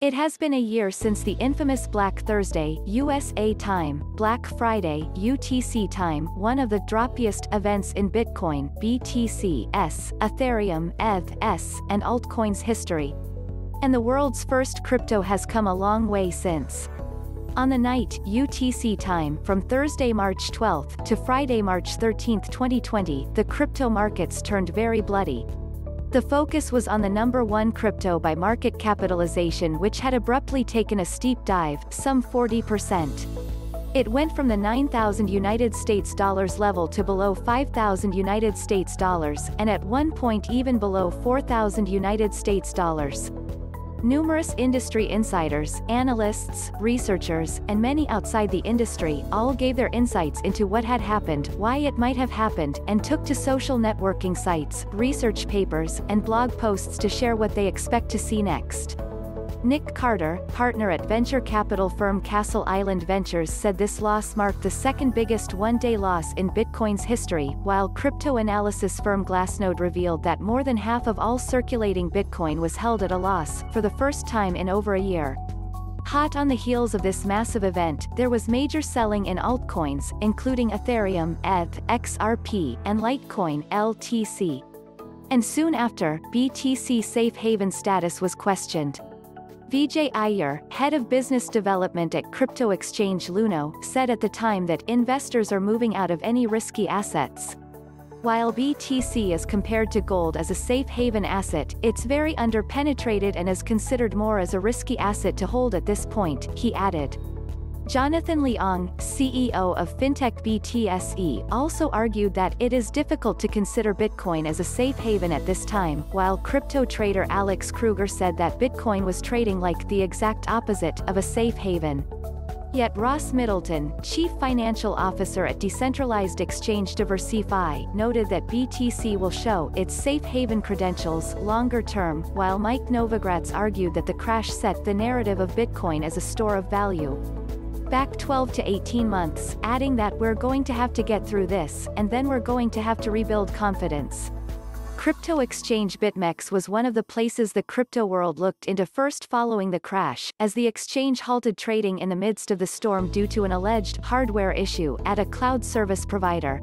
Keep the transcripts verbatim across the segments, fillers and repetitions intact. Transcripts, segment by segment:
It has been a year since the infamous Black Thursday, U S A time, Black Friday, U T C time, one of the droppiest events in Bitcoin, B T C S, Ethereum, E T H, and altcoins history. And the world's first crypto has come a long way since. On the night, U T C time, from Thursday, March twelfth, to Friday, March thirteenth, twenty twenty, the crypto markets turned very bloody. The focus was on the number one crypto by market capitalization, which had abruptly taken a steep dive, some forty percent. It went from the nine thousand United States dollars level to below five thousand United States dollars, and at one point even below four thousand United States dollars. Numerous industry insiders, analysts, researchers, and many outside the industry all gave their insights into what had happened, why it might have happened, and took to social networking sites, research papers, and blog posts to share what they expect to see next. Nic Carter, partner at venture capital firm Castle Island Ventures, said this loss marked the second biggest one-day loss in Bitcoin's history, while crypto analysis firm Glassnode revealed that more than half of all circulating Bitcoin was held at a loss, for the first time in over a year. Hot on the heels of this massive event, there was major selling in altcoins, including Ethereum, E T H, X R P, and Litecoin, L T C. And soon after, B T C safe haven status was questioned. Vijay Ayyar, head of business development at crypto exchange Luno, said at the time that investors are moving out of any risky assets. While B T C is compared to gold as a safe haven asset, it's very underpenetrated and is considered more as a risky asset to hold at this point, he added. Jonathan Leong, C E O of fintech B T S E, also argued that it is difficult to consider Bitcoin as a safe haven at this time, while crypto trader Alex Krüger said that Bitcoin was trading like the exact opposite of a safe haven. Yet Ross Middleton, chief financial officer at decentralized exchange DeversiFi, noted that B T C will show its safe haven credentials longer term, while Mike Novogratz argued that the crash set the narrative of Bitcoin as a store of value. Back twelve to eighteen months, adding that we're going to have to get through this, and then we're going to have to rebuild confidence. Crypto exchange BitMEX was one of the places the crypto world looked into first following the crash, as the exchange halted trading in the midst of the storm due to an alleged hardware issue at a cloud service provider.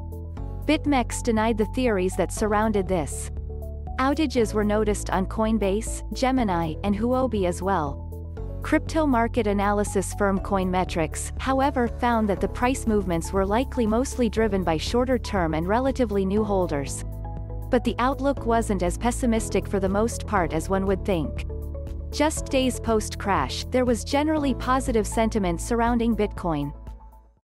BitMEX denied the theories that surrounded this. Outages were noticed on Coinbase, Gemini, and Huobi as well. Crypto market analysis firm Coinmetrics, however, found that the price movements were likely mostly driven by shorter-term and relatively new holders. But the outlook wasn't as pessimistic for the most part as one would think. Just days post-crash, there was generally positive sentiment surrounding Bitcoin.